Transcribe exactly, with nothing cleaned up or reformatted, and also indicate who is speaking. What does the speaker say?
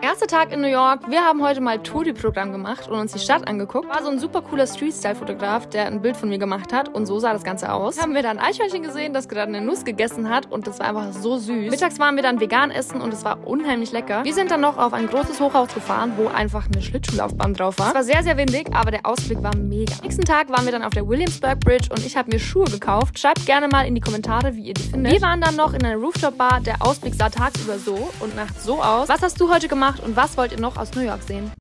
Speaker 1: Erster Tag in New York. Wir haben heute mal Touri-Programm gemacht und uns die Stadt angeguckt. War so ein super cooler Street-Style-Fotograf, der ein Bild von mir gemacht hat und so sah das Ganze aus. Haben wir dann ein Eichhörnchen gesehen, das gerade eine Nuss gegessen hat und das war einfach so süß. Mittags waren wir dann vegan essen und es war unheimlich lecker. Wir sind dann noch auf ein großes Hochhaus gefahren, wo einfach eine Schlittschuhlaufbahn drauf war. Es war sehr, sehr windig, aber der Ausblick war mega. Am nächsten Tag waren wir dann auf der Williamsburg Bridge und ich habe mir Schuhe gekauft. Schreibt gerne mal in die Kommentare, wie ihr die findet. Wir waren dann noch in einer Rooftop-Bar. Der Ausblick sah tagsüber so und nachts so aus. Was hast du heute gemacht und was wollt ihr noch aus New York sehen?